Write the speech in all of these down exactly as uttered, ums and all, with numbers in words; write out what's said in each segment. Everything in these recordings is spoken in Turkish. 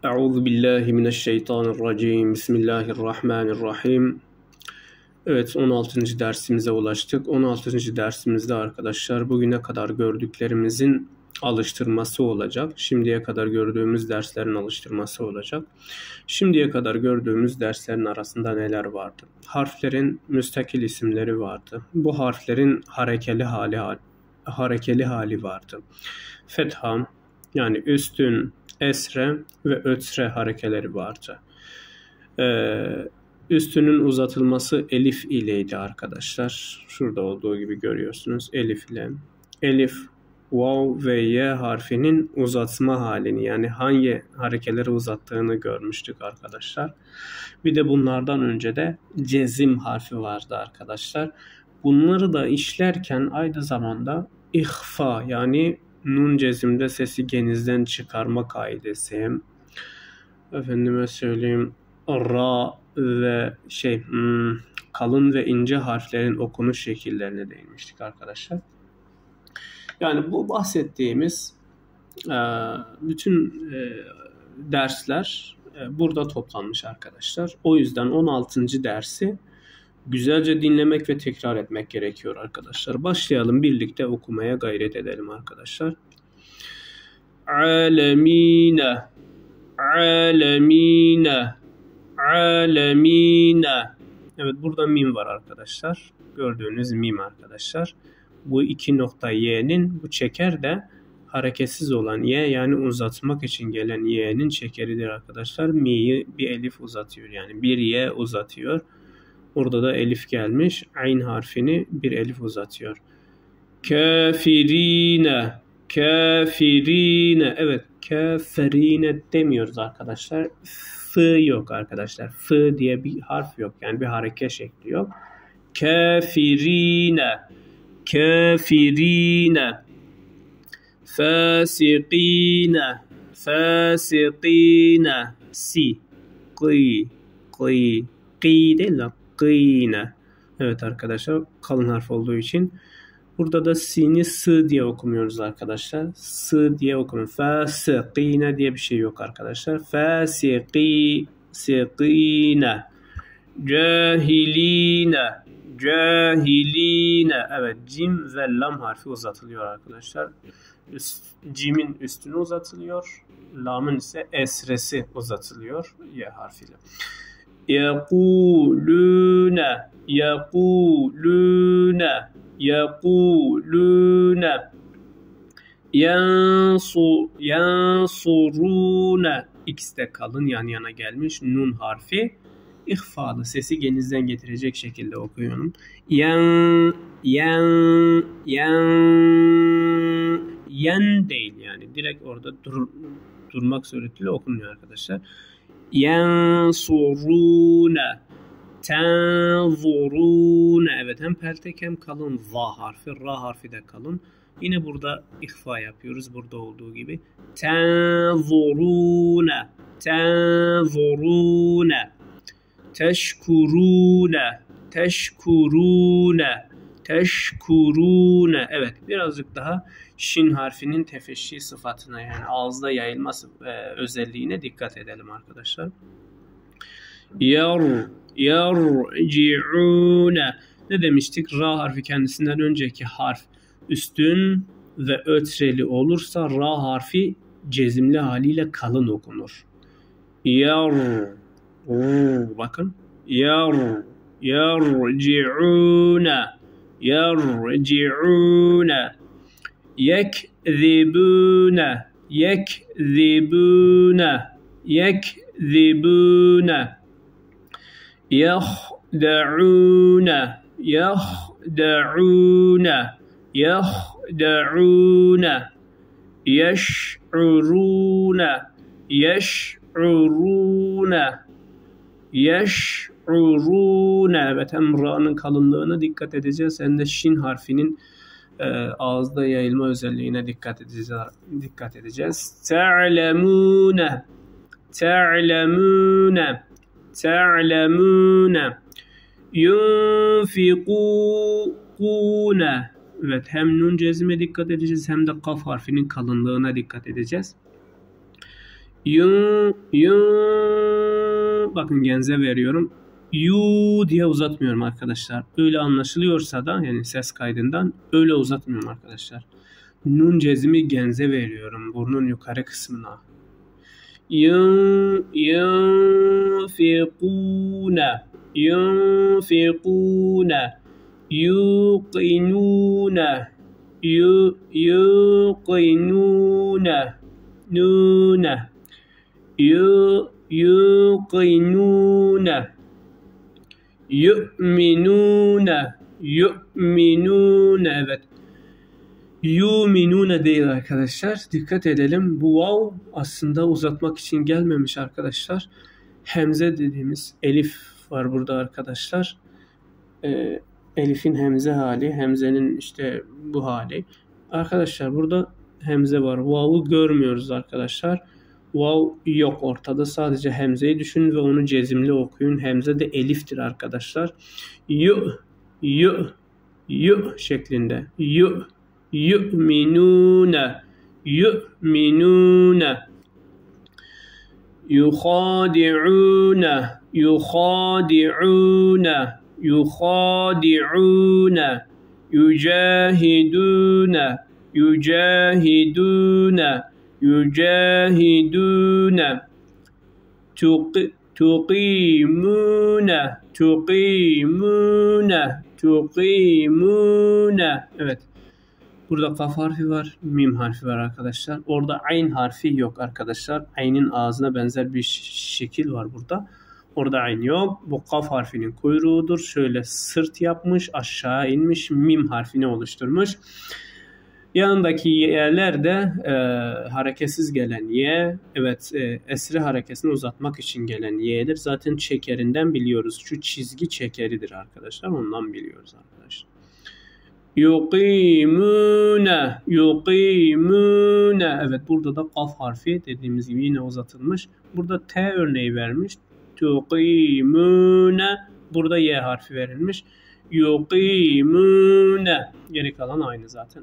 Euzu billahi mineşşeytanirracim. Bismillahirrahmanirrahim. Evet, on altıncı dersimize ulaştık. on altıncı dersimizde arkadaşlar bugüne kadar gördüklerimizin alıştırması olacak. Şimdiye kadar gördüğümüz derslerin alıştırması olacak. Şimdiye kadar gördüğümüz derslerin arasında neler vardı? Harflerin müstakil isimleri vardı. Bu harflerin harekeli hali harekeli hali vardı. Fetha, yani üstün, esre ve ötre harekeleri vardı. Ee, üstünün uzatılması elif ileydi arkadaşlar. Şurada olduğu gibi görüyorsunuz. Elif ile. Elif, vav ve y harfinin uzatma halini, yani hangi harekeleri uzattığını görmüştük arkadaşlar. Bir de bunlardan önce de cezim harfi vardı arkadaşlar. Bunları da işlerken aynı zamanda ihfa, yani nun cezimde sesi genizden çıkarma kaidesi, efendime söyleyeyim ra ve şey hmm, kalın ve ince harflerin okunuş şekillerine değinmiştik arkadaşlar. Yani bu bahsettiğimiz e, bütün e, dersler e, burada toplanmış arkadaşlar. O yüzden on altıncı dersi güzelce dinlemek ve tekrar etmek gerekiyor arkadaşlar. Başlayalım, birlikte okumaya gayret edelim arkadaşlar. Alemine, alemine, alemine. Evet, burada mim var arkadaşlar. Gördüğünüz mim arkadaşlar. Bu iki nokta y'nin, bu çeker de hareketsiz olan y, yani uzatmak için gelen y'nin çekeridir arkadaşlar. Mi'yi bir elif uzatıyor, yani bir y uzatıyor. Burada da elif gelmiş. Ayn harfini bir elif uzatıyor. Kafirine, kafirine. Evet, kafirine demiyoruz arkadaşlar. F yok arkadaşlar. F diye bir harf yok. Yani bir hareket şekli yok. Kafirine, kafirine. Fasikine, fasikine. Si, qi, qi. Qi değil de qine. Evet arkadaşlar, kalın harf olduğu için burada da sin'i s diye okumuyoruz arkadaşlar. S diye okumuyoruz. Fasikine diye bir şey yok arkadaşlar. Fasiki, sikine. Cahiline, cahiline. Evet, cim ve lam harfi uzatılıyor arkadaşlar. Üst, cimin üstüne uzatılıyor. Lamın ise esresi uzatılıyor y harfiyle. Yekulune, yekulune, yekulune. Yansu, yansurune. İkisi de kalın, yan yana gelmiş. Nun harfi ihfalı, sesi genizden getirecek şekilde okuyorum. Yan, yan, yan, yan değil, yani direkt orada dur, durmak suretiyle okunuyor arkadaşlar. Yansurune, tenzurune. Evet, hem peltek hem kalın va harfi, ra harfi de kalın. Yine burada ihfa yapıyoruz, burada olduğu gibi. Tenzurune, tenzurune. Teşkurune, teşkurune, teşkurune. Evet, birazcık daha şin harfinin tefeşşi sıfatına, yani ağızda yayılması e, özelliğine dikkat edelim arkadaşlar. Yar, yarci'une. Ne demiştik? Ra harfi kendisinden önceki harf üstün ve ötreli olursa ra harfi cezimli haliyle kalın okunur. Yar, bakın. Yar, yarci'une, yarci'une. Yekzibune, yekzibune, yekzibune. Yahda'une, yahda'une, yahda'une. Yeş'urune, yeş'urune, yeş'urune. Evet, hem ra'nın kalınlığına dikkat edeceğiz hem de şin harfinin e, ağızda yayılma özelliğine dikkat edeceğiz. Dikkat edeceğiz. Ta'lemune, ta'lemune, ta'lemune. Yunfikune. Evet, hem nun cezime dikkat edeceğiz hem de kaf harfinin kalınlığına dikkat edeceğiz. Yun, yun. Bakın genze veriyorum. Yu diye uzatmıyorum arkadaşlar. Öyle anlaşılıyorsa da yani ses kaydından öyle uzatmıyorum arkadaşlar. Nun cezmi genze veriyorum burnun yukarı kısmına. Yun, yunfiqune, yunfiqune, yuqinune, yu, yuqinune, nune, yu, yuqinune, yu'minune, yu'minune, evet. Yu'minune değil arkadaşlar. Dikkat edelim. Bu vav aslında uzatmak için gelmemiş arkadaşlar. Hemze dediğimiz elif var burada arkadaşlar. Ee, elif'in hemze hali. Hemzenin işte bu hali. Arkadaşlar burada hemze var. Vav'u görmüyoruz arkadaşlar. Vav yok ortada. Sadece hemzeyi düşünün ve onu cezimli okuyun. Hemze de eliftir arkadaşlar. Yu, yu, yu şeklinde. Yu, yu'minune, yu'minune, yukhadi'une, yukhadi'une, yukhadi'une, yücahidune, yücahidune, yücahidune, tuqi, tuqimune, tuqimune, tuqimune. Evet. Burada kaf harfi var, mim harfi var arkadaşlar. Orada ayn harfi yok arkadaşlar. Aynin ağzına benzer bir şekil var burada. Orada ayn yok. Bu kaf harfinin kuyruğudur. Şöyle sırt yapmış, aşağı inmiş, mim harfini oluşturmuş. Yanındaki y'ler de e, hareketsiz gelen y. Evet, e, esre harekesini uzatmak için gelen y'dir. Zaten çekerinden biliyoruz. Şu çizgi çekeridir arkadaşlar. Ondan biliyoruz arkadaşlar. Yuqimune, yuqimune. Evet, burada da kaf harfi dediğimiz gibi yine uzatılmış. Burada T örneği vermiş. Tuqimune. Burada Y harfi verilmiş. Yuqimune. Geri kalan aynı zaten.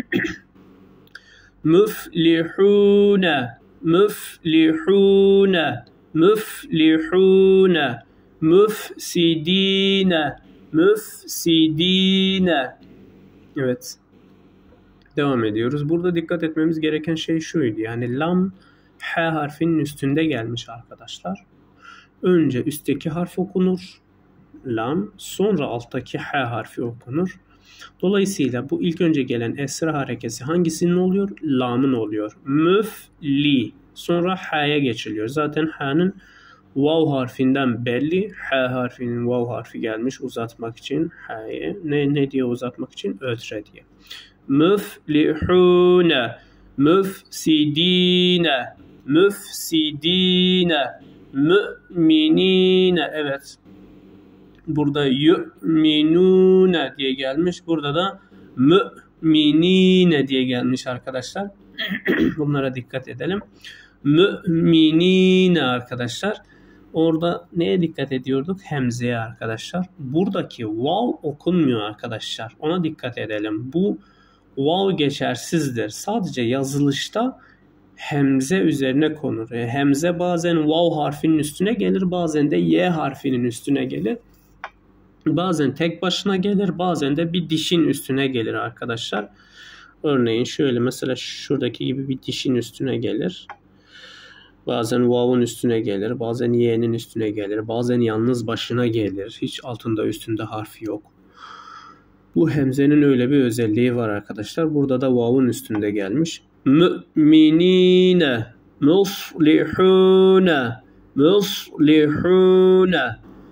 Müflihune, müflihune, müflihune, müfsidine, müfsidine. Evet. Devam ediyoruz. Burada dikkat etmemiz gereken şey şuydu. Yani lam H harfinin üstünde gelmiş arkadaşlar. Önce üstteki harf okunur. Lam. Sonra alttaki H harfi okunur. Dolayısıyla bu ilk önce gelen esra harekesi hangisinin oluyor? Lam'ın oluyor. Müfli. Sonra H'ye geçiliyor. Zaten H'nin vav harfinden belli. H harfinin vav harfi gelmiş uzatmak için H'ye. Ne, ne diye uzatmak için? Ötre diye. Müflihune, müfsidine, müfsidine, müminine. Evet. Burada yu'minune diye gelmiş. Burada da müminine diye gelmiş arkadaşlar. Bunlara dikkat edelim. Müminine arkadaşlar. Orada neye dikkat ediyorduk? Hemzeye arkadaşlar. Buradaki vav okunmuyor arkadaşlar. Ona dikkat edelim. Bu vav geçersizdir. Sadece yazılışta hemze üzerine konur. Hemze bazen vav harfinin üstüne gelir. Bazen de y harfinin üstüne gelir. Bazen tek başına gelir. Bazen de bir dişin üstüne gelir arkadaşlar. Örneğin şöyle mesela şuradaki gibi bir dişin üstüne gelir. Bazen vav'un üstüne gelir. Bazen y'nin üstüne gelir. Bazen yalnız başına gelir. Hiç altında üstünde harfi yok. Bu hemzenin öyle bir özelliği var arkadaşlar. Burada da vav'un üstünde gelmiş. Mü'minine, muslihune, muslihune,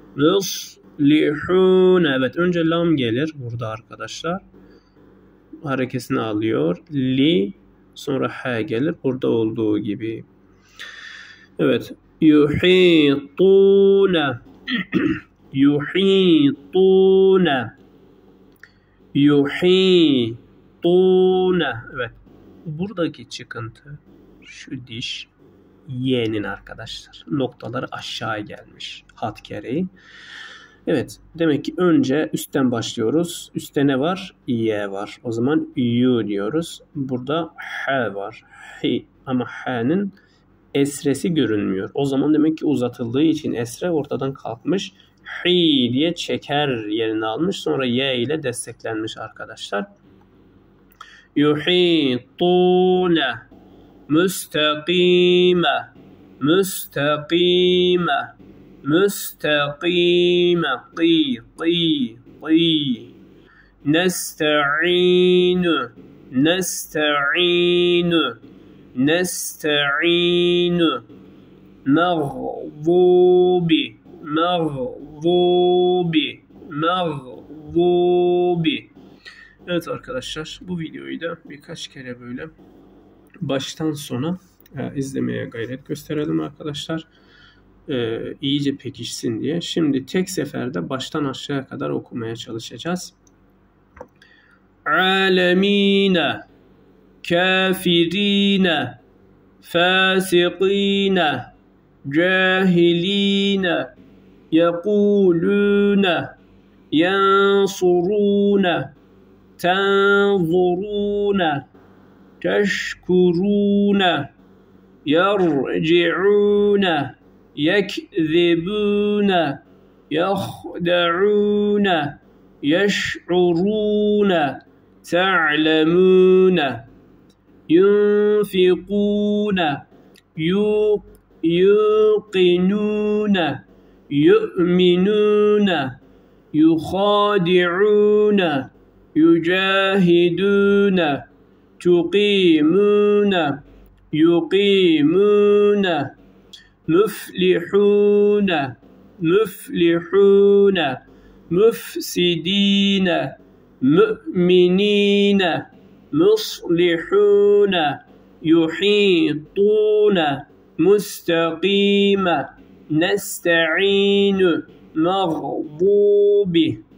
muslihune. Evet, önce lam gelir burada arkadaşlar. Harekesini alıyor. Li, sonra h gelir. Burada olduğu gibi. Evet. Yuhitune, yuhitune, yuhitune. Evet. Buradaki çıkıntı şu diş y'nin arkadaşlar. Noktaları aşağı gelmiş. Hat gereği. Evet. Demek ki önce üstten başlıyoruz. Üstte ne var? Y var. O zaman yu diyoruz. Burada h var. H. Ama h'nin esresi görünmüyor. O zaman demek ki uzatıldığı için esre ortadan kalkmış. Hi diye çeker yerini almış. Sonra ye ile desteklenmiş arkadaşlar. Yuhitune müstakime müstakime müstakime qi qi qi nesta'inu nesta'inu nesta'inu mağdubi mağdubi mağdubi. Evet arkadaşlar, bu videoyu da birkaç kere böyle baştan sona e, izlemeye gayret gösterelim arkadaşlar. E, iyice pekişsin diye. Şimdi tek seferde baştan aşağıya kadar okumaya çalışacağız. Alemine, kafirine, fasikine, cahiline, yekulune, yansurune, tenzurune, teşkurune, yerci'une, yekzibune, yahda'une, yeş'urune, ta'lemune, yunfikune, yuqinune, yu'minune, yukhadi'une, yücahidune, tuqimune, yuqimune, müflihune, müflihune, müfsidine, mü'minine, muslihune, yuhitune, müstakime, nesta'inu, mağdubi.